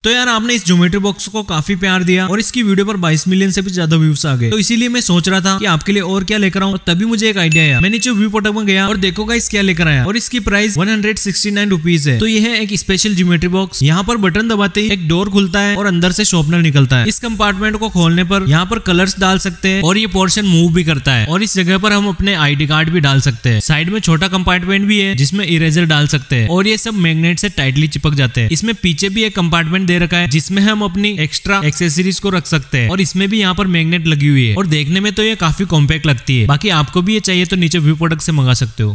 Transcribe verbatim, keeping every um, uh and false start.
तो यार आपने इस ज्योमेट्री बॉक्स को काफी प्यार दिया और इसकी वीडियो पर बाईस मिलियन से भी ज्यादा व्यूज आ गए। तो इसीलिए मैं सोच रहा था कि आपके लिए और क्या लेकर आऊं, और तभी मुझे एक आइडिया आया। मैं नीचे व्यू प्रोडक्ट में गया और देखो गाइस क्या लेकर आया, और इसकी price one hundred sixty nine rupees है। तो ये है एक स्पेशल ज्योमेट्री बॉक्स। यहाँ पर बटन दबाते ही एक डोर खुलता है और अंदर से शॉर्पनर निकलता है। इस कंपार्टमेंट को खोलने पर यहाँ पर कलर्स डाल सकते हैं और ये पोर्शन मूव भी करता है, और इस जगह पर हम अपने आईडी कार्ड भी डाल सकते हैं। साइड में छोटा कंपार्टमेंट भी है जिसमें इरेजर डाल सकते हैं, और ये सब मैग्नेट से टाइटली चिपक जाते हैं। इसमें पीछे भी एक कंपार्टमेंट दे रखा है जिसमें हम अपनी एक्स्ट्रा एक्सेसरीज को रख सकते हैं, और इसमें भी यहाँ पर मैग्नेट लगी हुई है, और देखने में तो ये काफी कॉम्पैक्ट लगती है। बाकी आपको भी ये चाहिए तो नीचे व्यू प्रोडक्ट से मंगा सकते हो।